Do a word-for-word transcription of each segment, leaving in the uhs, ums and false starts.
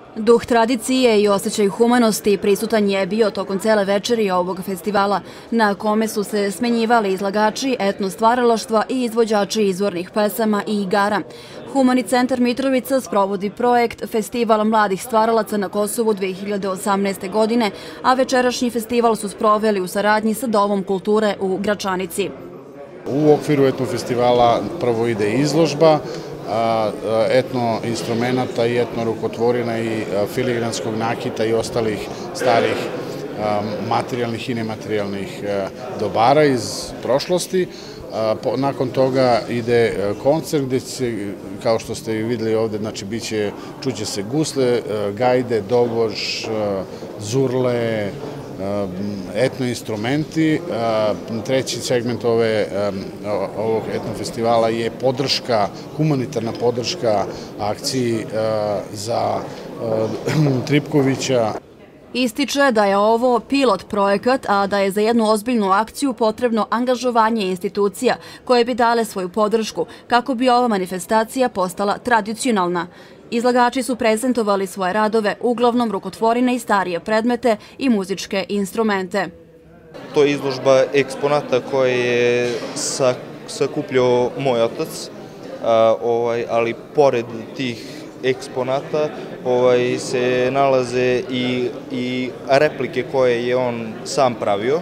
Duh tradicije i osjećaj humanosti prisutan je bio tokom cele večeri ovog festivala, na kome su se smenjivali izlagači etno stvaralaštva i izvođači izvornih pesama i igara. Humani centar Mitrovica sprovodi projekt Festival mladih stvaralaca na Kosovu dve hiljade osamnaeste. godine, a večerašnji festival su sproveli u saradnji sa Domom kulture u Gračanici. U okviru etno festivala prvo ide izložba etno instrumenta i etno rukotvorina i filigranskog nakita i ostalih starih materijalnih i nematerijalnih dobara iz prošlosti. Nakon toga ide koncert gde će, kao što ste videli ovde, znači biće, čuće se gusle, gajde, dobož, zurle, etno instrumenti. Treći segment ove, ovog etno festivala je podrška, humanitarna podrška akciji za Tripkovića. Ističe da je ovo pilot projekat, a da je za jednu ozbiljnu akciju potrebno angažovanje institucija koje bi dale svoju podršku kako bi ova manifestacija postala tradicionalna. Izlagači su prezentovali svoje radove, uglavnom rukotvorine i starije predmete i muzičke instrumente. To je izložba eksponata koje je sakupljao moj otac, ali pored tih eksponata se nalaze i replike koje je on sam pravio,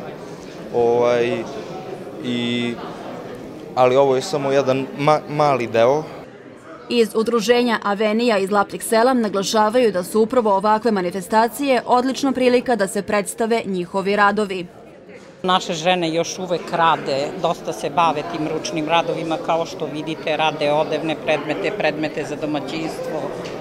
ali ovo je samo jedan mali deo. Iz udruženja Avenija iz Lapčeg sela naglašavaju da su upravo ovakve manifestacije odlična prilika da se predstave njihovi radovi. Naše žene još uvek rade, dosta se bave tim ručnim radovima, kao što vidite, rade odevne predmete, predmete za domaćinstvo,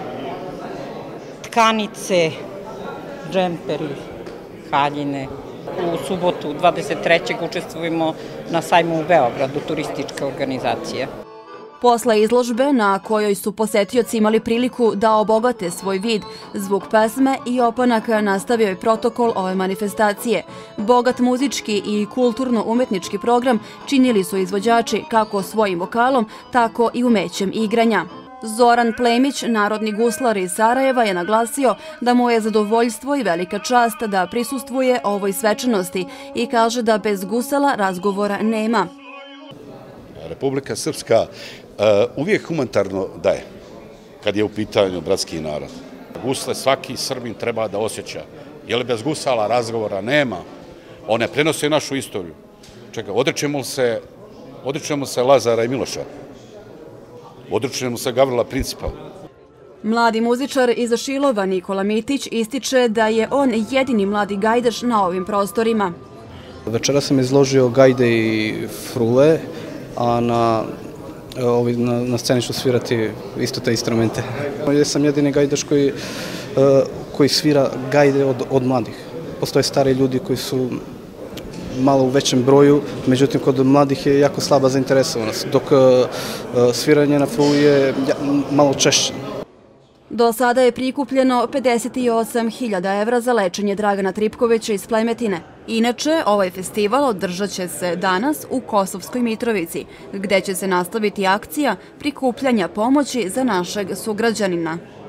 tkanice, džemperi, haljine. U subotu dvadeset trećeg učestvujemo na sajmu u Beogradu, turistička organizacija. Posle izložbe na kojoj su posetioci imali priliku da obogate svoj vid, zvuk pesme i opanak nastavio je protokol ove manifestacije. Bogat muzički i kulturno-umetnički program činili su izvođači kako svojim vokalom, tako i umećem igranja. Zoran Plemić, narodni guslar iz Sarajeva, je naglasio da mu je zadovoljstvo i velika čast da prisustvuje ovoj svečanosti i kaže da bez gusala razgovora nema. Republika Srpska uvijek humanitarno daje, kad je u pitanju bratski narod. Gusle svaki Srbin treba da osjeća, jer bez gusala razgovora nema. One prenose našu istoriju. Čekaj, odričemo se Lazara i Miloša, odričemo se Gavrila Principa. Mladi muzičar iz Šilova Nikola Mitić ističe da je on jedini mladi gajdaš na ovim prostorima. Večera sam izložio gajde i frule, a na na sceni ću svirati isto te instrumente. Ja sam jedini gajdaš koji svira gajde od mladih. Postoje stari ljudi koji su malo u većem broju, međutim kod mladih je jako slaba zainteresovanost, dok sviranje na fruli je malo češće. Do sada je prikupljeno pedeset osam hiljada evra za lečenje Dragana Tripkovića iz Plemetine. Inače, ovaj festival održat će se danas u Kosovskoj Mitrovici, gde će se nastaviti akcija prikupljanja pomoći za našeg sugrađanina.